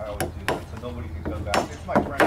I always do that, so nobody can go back. It's my friend.